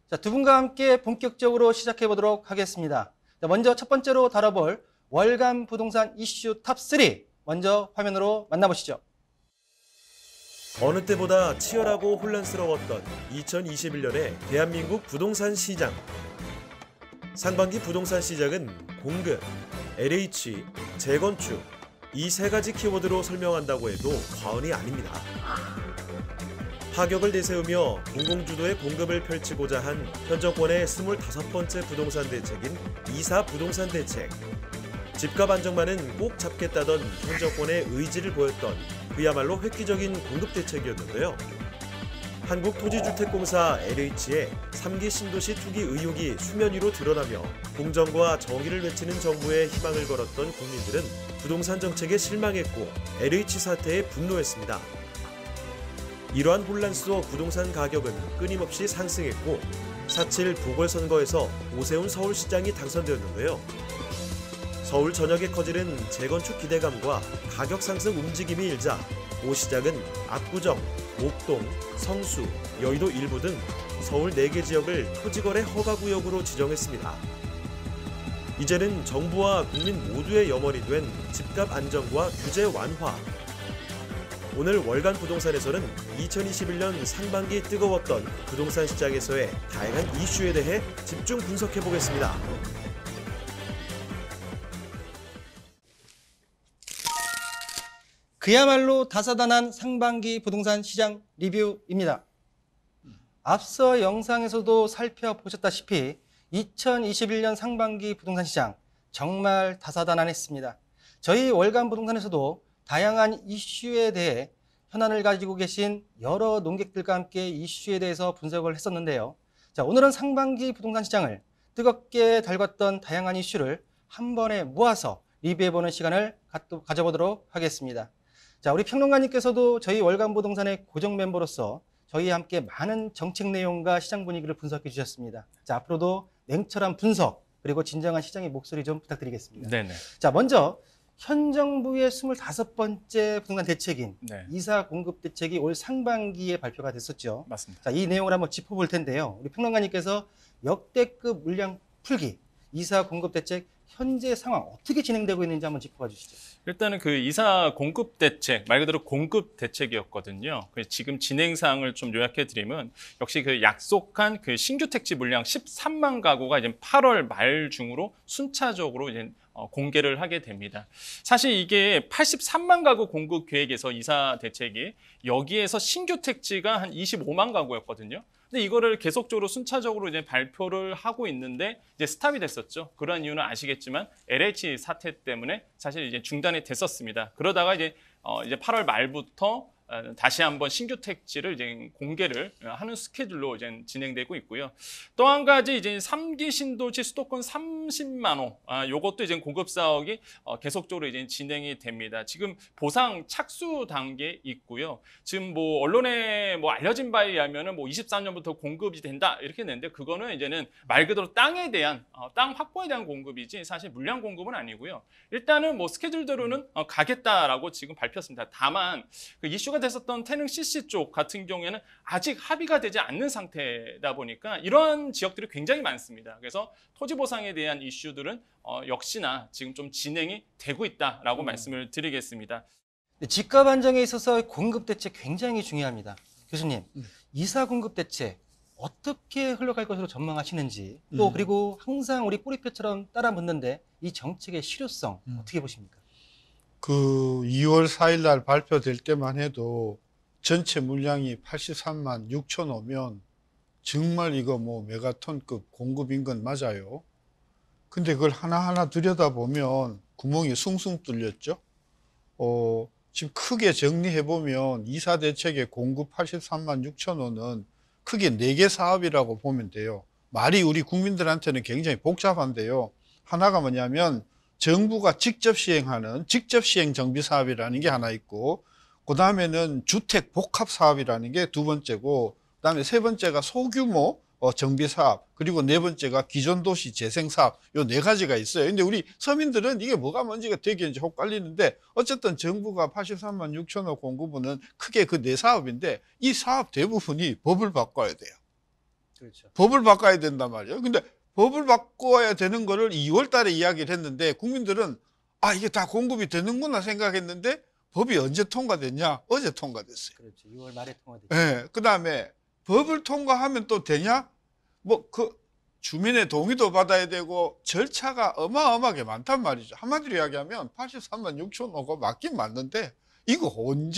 자, 두 분과 함께 본격적으로 시작해 보도록 하겠습니다. 자, 먼저 첫 번째로 다뤄볼 월간 부동산 이슈 탑3 먼저 화면으로 만나보시죠. 어느 때보다 치열하고 혼란스러웠던 2021년의 대한민국 부동산 시장. 상반기 부동산 시장은 공급, LH, 재건축 이 세 가지 키워드로 설명한다고 해도 과언이 아닙니다. 파격을 내세우며 공공주도의 공급을 펼치고자 한 현 정권의 25번째 부동산 대책인 이사 부동산 대책. 집값 안정만은 꼭 잡겠다던 현 정권의 의지를 보였던 그야말로 획기적인 공급 대책이었는데요. 한국토지주택공사 LH의 3기 신도시 투기 의혹이 수면 위로 드러나며 공정과 정의를 외치는 정부에 희망을 걸었던 국민들은 부동산 정책에 실망했고 LH 사태에 분노했습니다. 이러한 혼란 속 부동산 가격은 끊임없이 상승했고 4.7 보궐선거에서 오세훈 서울시장이 당선되었는데요. 서울 전역에 커지는 재건축 기대감과 가격 상승 움직임이 일자 오 시장은 압구정, 목동, 성수, 여의도 일부 등 서울 4개 지역을 토지거래 허가구역으로 지정했습니다. 이제는 정부와 국민 모두의 염원이 된 집값 안정과 규제 완화. 오늘 월간 부동산에서는 2021년 상반기 뜨거웠던 부동산 시장에서의 다양한 이슈에 대해 집중 분석해 보겠습니다. 그야말로 다사다난 상반기 부동산 시장 리뷰입니다. 앞서 영상에서도 살펴보셨다시피 2021년 상반기 부동산 시장 정말 다사다난했습니다. 저희 월간 부동산에서도 다양한 이슈에 대해 현안을 가지고 계신 여러 논객들과 함께 이슈에 대해서 분석을 했었는데요. 자, 오늘은 상반기 부동산 시장을 뜨겁게 달궜던 다양한 이슈를 한 번에 모아서 리뷰해보는 시간을 가져보도록 하겠습니다. 자, 우리 평론가님께서도 저희 월간 부동산의 고정 멤버로서 저희와 함께 많은 정책 내용과 시장 분위기를 분석해 주셨습니다. 자, 앞으로도 냉철한 분석 그리고 진정한 시장의 목소리 좀 부탁드리겠습니다. 네네. 자, 먼저 현 정부의 25번째 부동산 대책인 이사 공급 대책이 올 상반기에 발표가 됐었죠. 맞습니다. 자, 이 내용을 한번 짚어볼 텐데요. 우리 평론가님께서 역대급 물량 풀기, 이사 공급 대책 현재 상황 어떻게 진행되고 있는지 한번 짚어봐 주시죠. 일단은 그 이사 공급 대책, 말 그대로 공급 대책이었거든요. 지금 진행 사항을 좀 요약해 드리면 역시 그 약속한 그 신규 택지 물량 13만 가구가 이제 8월 말 중으로 순차적으로 이제 공개를 하게 됩니다. 사실 이게 83만 가구 공급 계획에서 이사 대책이 여기에서 신규 택지가 한 25만 가구였거든요. 근데 이거를 계속적으로 순차적으로 이제 발표를 하고 있는데 이제 스탑이 됐었죠. 그러한 이유는 아시겠지만 LH 사태 때문에 사실 이제 중단이 됐었습니다. 그러다가 이제 8월 말부터 다시 한번 신규 택지를 이제 공개를 하는 스케줄로 이제 진행되고 있고요. 또 한 가지 이제 3기 신도시 수도권 30만 호, 요것도 이제 공급 사업이 계속적으로 이제 진행이 됩니다. 지금 보상 착수 단계에 있고요. 지금 뭐 언론에 뭐 알려진 바에 의하면은 뭐 24년부터 공급이 된다 이렇게 했는데 그거는 이제는 말 그대로 땅에 대한 땅 확보에 대한 공급이지 사실 물량 공급은 아니고요. 일단은 뭐 스케줄대로는 가겠다라고 지금 밝혔습니다. 다만 그 이슈가 됐었던 태릉 CC 쪽 같은 경우에는 아직 합의가 되지 않는 상태다 보니까 이러한 지역들이 굉장히 많습니다. 그래서 토지 보상에 대한 이슈들은 역시나 지금 좀 진행이 되고 있다라고 말씀을 드리겠습니다. 집값 안정에 있어서 공급 대책 굉장히 중요합니다. 교수님, 이사 공급 대책 어떻게 흘러갈 것으로 전망하시는지 또 그리고 항상 우리 꼬리표처럼 따라 묻는데 이 정책의 실효성 어떻게 보십니까? 그 2월 4일 날 발표될 때만 해도 전체 물량이 83만 6천 호면 정말 이거 뭐 메가톤급 공급인 건 맞아요. 근데 그걸 하나하나 들여다보면 구멍이 숭숭 뚫렸죠. 지금 크게 정리해보면 이사 대책의 공급 83만 6천 호는 크게 4개 사업이라고 보면 돼요. 말이 우리 국민들한테는 굉장히 복잡한데요. 하나가 뭐냐면 정부가 직접 시행하는 직접 시행 정비 사업이라는 게 하나 있고, 그 다음에는 주택 복합 사업이라는 게 두 번째고, 그 다음에 세 번째가 소규모 정비 사업, 그리고 네 번째가 기존 도시 재생 사업, 요 네 가지가 있어요. 근데 우리 서민들은 이게 뭐가 뭔지가 되게 이제 헷갈리는데, 어쨌든 정부가 83만 6천 호 공급은 크게 그 네 사업인데, 이 사업 대부분이 법을 바꿔야 돼요. 그렇죠. 법을 바꿔야 된단 말이에요. 근데 법을 바꿔야 되는 거를 2월 달에 이야기를 했는데 국민들은 아, 이게 다 공급이 되는구나 생각했는데 법이 언제 통과됐냐? 어제 통과됐어요. 그렇죠. 6월 말에 통화됐죠. 예. 그다음에 법을 통과하면 또 되냐? 뭐 그 주민의 동의도 받아야 되고 절차가 어마어마하게 많단 말이죠. 한마디로 이야기하면 83만 6천 호가 맞긴 맞는데 이거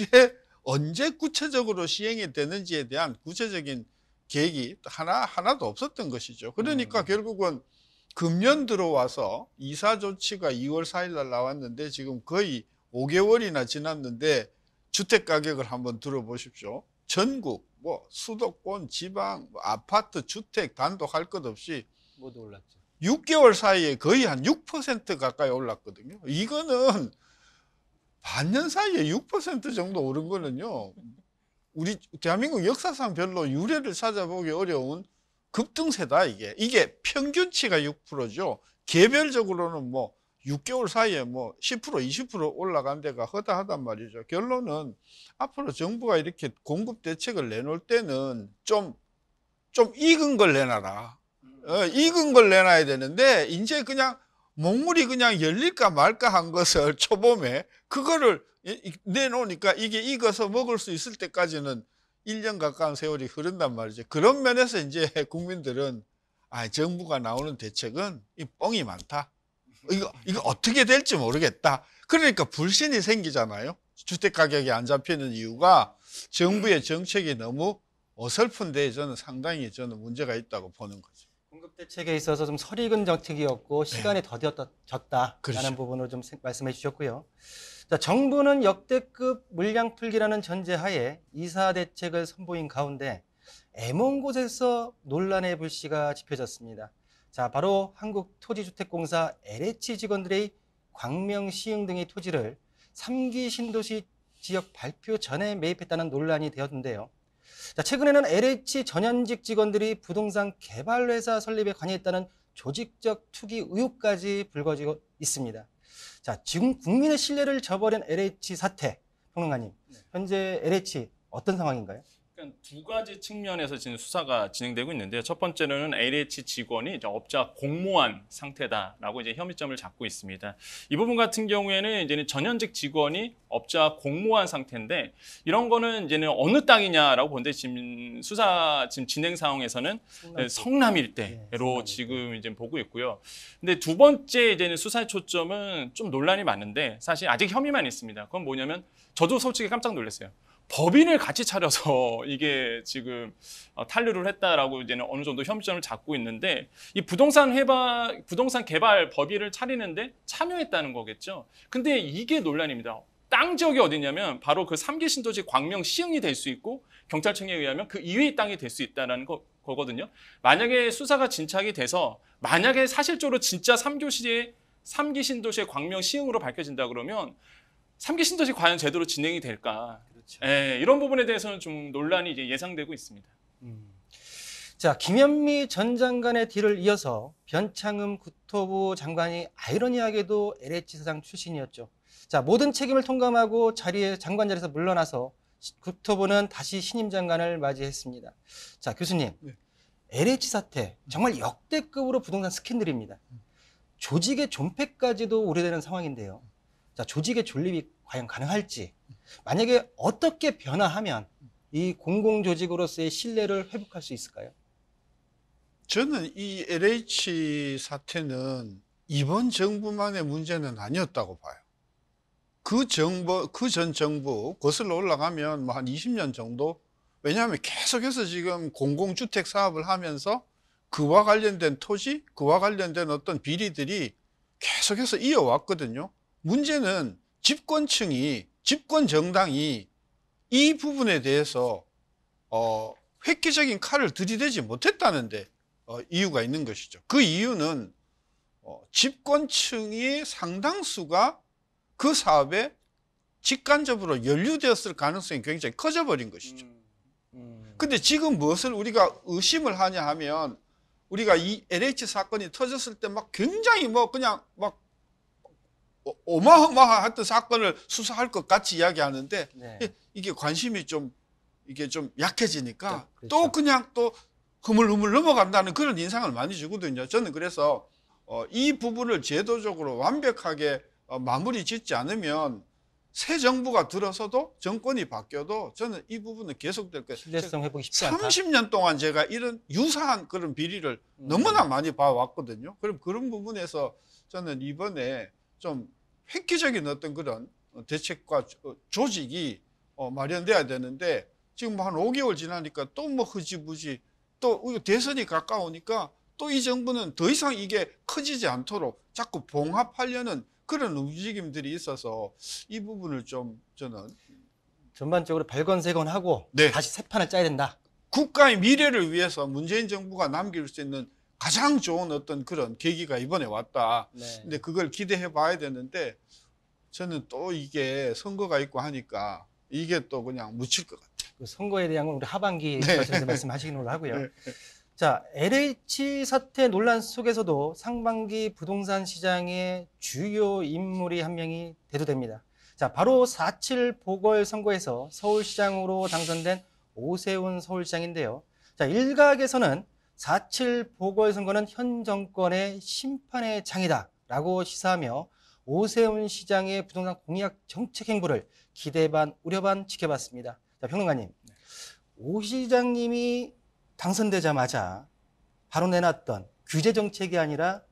언제 구체적으로 시행이 되는지에 대한 구체적인 계획이 하나도 없었던 것이죠. 그러니까 결국은 금년 들어와서 이사 조치가 2월 4일 날 나왔는데 지금 거의 5개월이나 지났는데 주택 가격을 한번 들어보십시오. 전국 뭐 수도권, 지방, 뭐 아파트, 주택, 단독 할 것 없이 모두 올랐죠. 6개월 사이에 거의 한 6% 가까이 올랐거든요. 이거는 반년 사이에 6% 정도 오른 거는요. 우리 대한민국 역사상 별로 유례를 찾아보기 어려운 급등세다 이게. 이게 평균치가 6%죠. 개별적으로는 뭐 6개월 사이에 뭐 10%, 20% 올라간 데가 허다하단 말이죠. 결론은 앞으로 정부가 이렇게 공급 대책을 내놓을 때는 좀 익은 걸 내놔라. 익은 걸 내놔야 되는데 이제 그냥 목물이 그냥 열릴까 말까 한 것을 초봄에 그거를 내놓으니까 이게 익어서 먹을 수 있을 때까지는 1년 가까운 세월이 흐른단 말이죠. 그런 면에서 이제 국민들은 아, 정부가 나오는 대책은 이 뻥이 많다. 이거 어떻게 될지 모르겠다. 그러니까 불신이 생기잖아요. 주택 가격이 안 잡히는 이유가 정부의 정책이 너무 어설픈데 저는 문제가 있다고 보는 거죠. 공급 대책에 있어서 좀 설익은 정책이었고 시간이 더뎠다라는 그렇죠. 부분을 좀 말씀해 주셨고요. 자, 정부는 역대급 물량 풀기라는 전제하에 이사 대책을 선보인 가운데 애먼 곳에서 논란의 불씨가 지펴졌습니다. 자, 바로 한국토지주택공사 LH 직원들의 광명, 시흥 등의 토지를 3기 신도시 지역 발표 전에 매입했다는 논란이 되었는데요. 자, 최근에는 LH 전현직 직원들이 부동산 개발회사 설립에 관여했다는 조직적 투기 의혹까지 불거지고 있습니다. 자, 지금 국민의 신뢰를 저버린 LH 사태, 평론가님, 현재 LH 어떤 상황인가요? 그러니까 두 가지 측면에서 지금 수사가 진행되고 있는데요. 첫 번째로는 LH 직원이 이제 업자 공모한 상태다라고 이제 혐의점을 잡고 있습니다. 이 부분 같은 경우에는 이제는 전현직 직원이 업자 공모한 상태인데 이런 거는 이제는 어느 땅이냐라고 보는데 지금 수사 지금 진행 상황에서는 성남 일대로 지금 이제 보고 있고요. 근데 두 번째 이제는 수사의 초점은 좀 논란이 많은데 사실 아직 혐의만 있습니다. 그건 뭐냐면 저도 솔직히 깜짝 놀랐어요. 법인을 같이 차려서 이게 지금 탄류를 했다라고 이제는 어느 정도 혐의점을 잡고 있는데 이 부동산 개발 법인을 차리는데 참여했다는 거겠죠. 근데 이게 논란입니다. 땅 지역이 어디냐면 바로 그 3기 신도시 광명 시흥이 될 수 있고 경찰청에 의하면 그 이외의 땅이 될 수 있다는 거거든요. 만약에 수사가 진척이 돼서 만약에 사실적으로 진짜 3기 신도시의 광명 시흥으로 밝혀진다 그러면 3기 신도시 과연 제대로 진행이 될까? 그렇죠. 예, 이런 부분에 대해서는 좀 논란이 이제 예상되고 있습니다. 자, 김현미 전 장관의 뒤를 이어서 변창흠 국토부 장관이 아이러니하게도 LH 사장 출신이었죠. 자, 모든 책임을 통감하고 장관 자리에서 물러나서 국토부는 다시 신임 장관을 맞이했습니다. 자, 교수님, 네. LH 사태 정말 역대급으로 부동산 스캔들입니다. 조직의 존폐까지도 우려되는 상황인데요. 자, 조직의 존립이 과연 가능할지, 만약에 어떻게 변화하면 이 공공조직으로서의 신뢰를 회복할 수 있을까요? 저는 이 LH 사태는 이번 정부만의 문제는 아니었다고 봐요. 그 전 정부 거슬러 올라가면 뭐 한 20년 정도? 왜냐하면 계속해서 지금 공공주택 사업을 하면서 그와 관련된 토지, 그와 관련된 어떤 비리들이 계속해서 이어왔거든요. 문제는 집권 정당이 이 부분에 대해서 획기적인 칼을 들이대지 못했다는 데 이유가 있는 것이죠. 그 이유는 집권층의 상당수가 그 사업에 직간접으로 연루되었을 가능성이 굉장히 커져버린 것이죠. 근데 지금 무엇을 우리가 의심을 하냐 하면 우리가 이 LH 사건이 터졌을 때 막 굉장히 뭐 그냥 막 어마어마했던 사건을 수사할 것 같이 이야기하는데 네. 이게 관심이 좀 이게 좀 약해지니까 그렇죠. 또 그냥 또 흐물흐물 넘어간다는 그런 인상을 많이 주거든요. 저는 그래서 이 부분을 제도적으로 완벽하게 마무리 짓지 않으면 새 정부가 들어서도 정권이 바뀌어도 저는 이 부분은 계속될 거예요. 신뢰성 회복이 쉽지 않다. 30년 동안 제가 이런 유사한 그런 비리를 너무나 많이 봐왔거든요. 그럼 그런 부분에서 저는 이번에 좀 획기적인 어떤 그런 대책과 조직이 마련돼야 되는데 지금 한 5개월 지나니까 또 뭐 흐지부지 또 대선이 가까우니까 또 이 정부는 더 이상 이게 커지지 않도록 자꾸 봉합하려는 그런 움직임들이 있어서 이 부분을 좀 저는 전반적으로 발건세건하고 네. 다시 새 판을 짜야 된다. 국가의 미래를 위해서 문재인 정부가 남길 수 있는 가장 좋은 어떤 그런 계기가 이번에 왔다. 네. 근데 그걸 기대해 봐야 되는데 저는 또 이게 선거가 있고 하니까 이게 또 그냥 묻힐 것 같아요. 그 선거에 대한 건 우리 하반기 네. 과정에서 말씀하시는 걸로 하고요. 네. 자, LH 사태 논란 속에서도 상반기 부동산 시장의 주요 인물이 한 명이 대두됩니다. 자, 바로 4.7 보궐선거에서 서울시장으로 당선된 오세훈 서울시장인데요. 자, 일각에서는 4.7 보궐선거는 현 정권의 심판의 장이다라고 시사하며 오세훈 시장의 부동산 공약 정책 행보를 기대 반 우려 반 지켜봤습니다. 자, 평론가님, 오 시장님이 당선되자마자 바로 내놨던 규제 정책이 아니라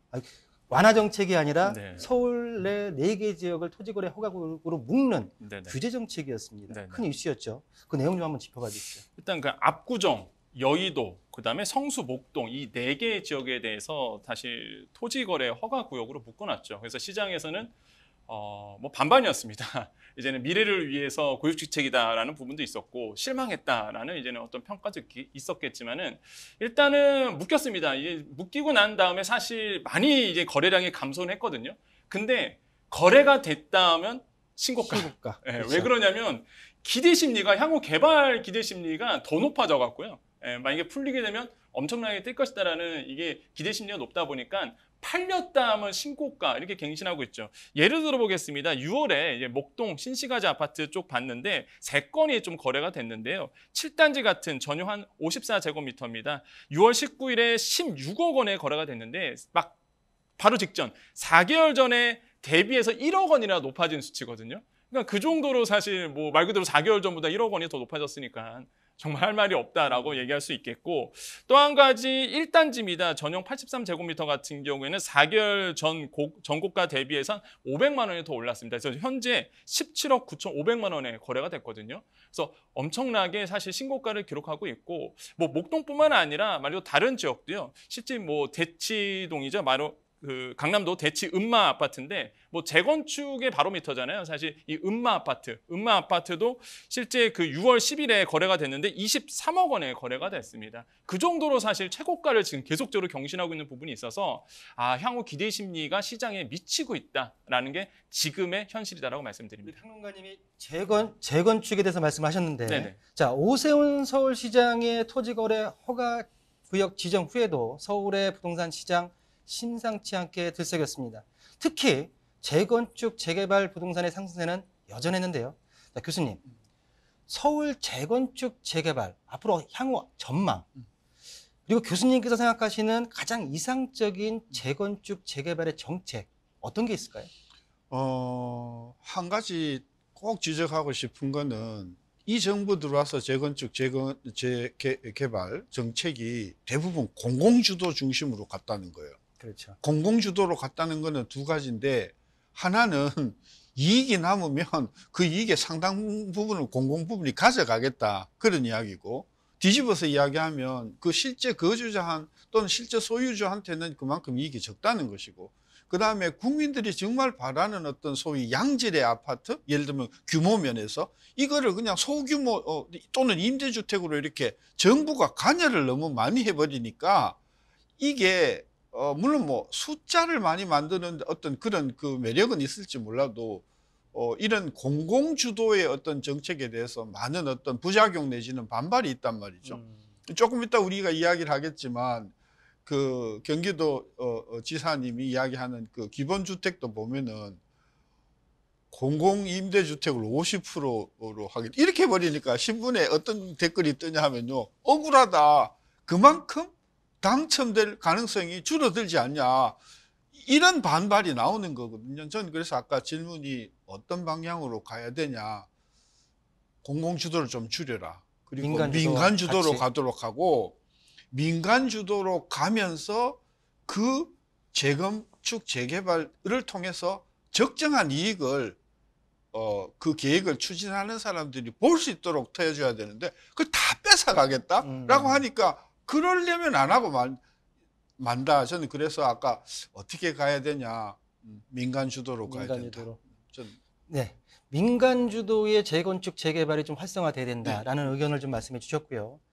완화 정책이 아니라 네. 서울 내 4개 지역을 토지거래 허가구역으로 묶는 네네. 규제 정책이었습니다. 네네. 큰 이슈였죠. 그 내용 좀 한번 짚어봐 주시죠. 일단 그 압구정, 여의도, 그다음에 성수, 목동 이 4개 지역에 대해서 사실 토지거래 허가구역으로 묶어놨죠. 그래서 시장에서는 뭐 반반이었습니다. 이제는 미래를 위해서 고육지책이다라는 부분도 있었고 실망했다라는 이제는 어떤 평가도 있었겠지만은 일단은 묶였습니다. 이제 묶이고 난 다음에 사실 많이 이제 거래량이 감소는 했거든요. 근데 거래가 됐다 하면 신고가. 신고가. 예, 그렇죠. 왜 그러냐면 기대 심리가 향후 개발 기대 심리가 더 높아져 갖고요. 예, 만약에 풀리게 되면 엄청나게 뜰 것이다라는 이게 기대 심리가 높다 보니까 팔렸다 하면 신고가 이렇게 갱신하고 있죠. 예를 들어 보겠습니다. 6월에 이제 목동 신시가지 아파트 쪽 봤는데 3건이 좀 거래가 됐는데요. 7단지 같은 전용 한 54제곱미터입니다. 6월 19일에 16억 원에 거래가 됐는데 막 바로 직전 4개월 전에 대비해서 1억 원이나 높아진 수치거든요. 그러니까 그 정도로 사실 뭐 말 그대로 4개월 전보다 1억 원이 더 높아졌으니까 정말 할 말이 없다라고 얘기할 수 있겠고 또 한 가지 1단지입니다. 전용 83제곱미터 같은 경우에는 4개월 전 전고가 대비해서 500만 원이 더 올랐습니다. 그래서 현재 17억 9,500만 원에 거래가 됐거든요. 그래서 엄청나게 사실 신고가를 기록하고 있고 뭐 목동뿐만 아니라 말로 다른 지역도요. 실제 뭐 대치동이죠. 바로 그 강남도 대치 은마 아파트인데 뭐 재건축의 바로미터잖아요. 사실 이 은마 아파트도 실제 그 6월 10일에 거래가 됐는데 23억 원에 거래가 됐습니다. 그 정도로 사실 최고가를 지금 계속적으로 경신하고 있는 부분이 있어서 향후 기대 심리가 시장에 미치고 있다라는 게 지금의 현실이다라고 말씀드립니다. 평론가님이 재건축에 대해서 말씀하셨는데, 네네. 자, 오세훈 서울시장의 토지거래 허가구역 지정 후에도 서울의 부동산 시장 심상치 않게 들썩였습니다. 특히 재건축, 재개발 부동산의 상승세는 여전했는데요. 자, 교수님, 서울 재건축, 재개발 앞으로 향후 전망 그리고 교수님께서 생각하시는 가장 이상적인 재건축, 재개발의 정책 어떤 게 있을까요? 한 가지 꼭 지적하고 싶은 거는 이 정부 들어와서 재건축, 재개발 정책이 대부분 공공주도 중심으로 갔다는 거예요. 그렇죠. 공공주도로 갔다는 거는 두 가지인데 하나는 이익이 남으면 그 이익의 상당 부분을 공공부문이 가져가겠다 그런 이야기고 뒤집어서 이야기하면 그 실제 거주자 또는 실제 소유주한테는 그만큼 이익이 적다는 것이고 그 다음에 국민들이 정말 바라는 어떤 소위 양질의 아파트 예를 들면 규모 면에서 이거를 그냥 소규모 또는 임대주택으로 이렇게 정부가 관여를 너무 많이 해버리니까 이게 물론 뭐 숫자를 많이 만드는 어떤 그런 그 매력은 있을지 몰라도 이런 공공주도의 어떤 정책에 대해서 많은 어떤 부작용 내지는 반발이 있단 말이죠. 조금 이따 우리가 이야기를 하겠지만 그 경기도 지사님이 이야기하는 그 기본주택도 보면은 공공임대주택을 50%로 하겠다. 이렇게 해버리니까 신문에 어떤 댓글이 뜨냐 하면요. 억울하다. 그만큼 당첨될 가능성이 줄어들지 않냐. 이런 반발이 나오는 거거든요. 저는 그래서 아까 질문이 어떤 방향으로 가야 되냐. 공공주도를 좀 줄여라. 그리고 민간주도로 같이. 가도록 하고, 민간주도로 가면서 그 재건축, 재개발을 통해서 적정한 이익을 그 계획을 추진하는 사람들이 볼 수 있도록 터여줘야 되는데 그걸 다 뺏어가겠다라고 하니까 그러려면 안 하고 만다. 저는 그래서 아까 어떻게 가야 되냐. 민간 주도로 가야 된다. 민간주도로. 저는 네. 민간 주도의 재건축 재개발이 좀 활성화돼야 된다라는 의견을 좀 말씀해 주셨고요.